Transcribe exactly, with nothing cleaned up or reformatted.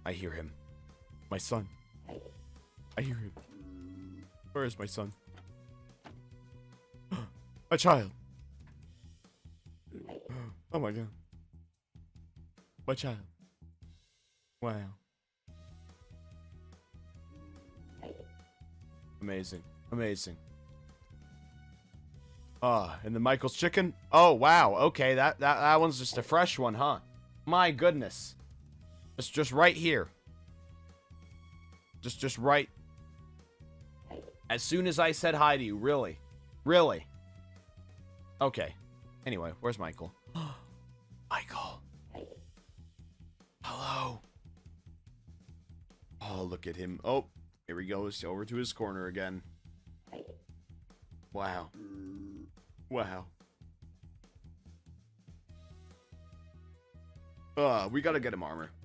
I hear him. My son. I hear him. Where is my son? My child. Oh my god. My child. Wow. Amazing. Amazing. Ah, and the Michael's chicken? Oh, wow. Okay, that, that, that one's just a fresh one, huh? My goodness. It's just right here. Just, just right. As soon as I said hi to you, really? Really? Okay. Anyway, where's Michael? Michael. Hello. Oh, look at him. Oh, here he goes. Over to his corner again. Wow. Wow. Uh, we gotta get him armor.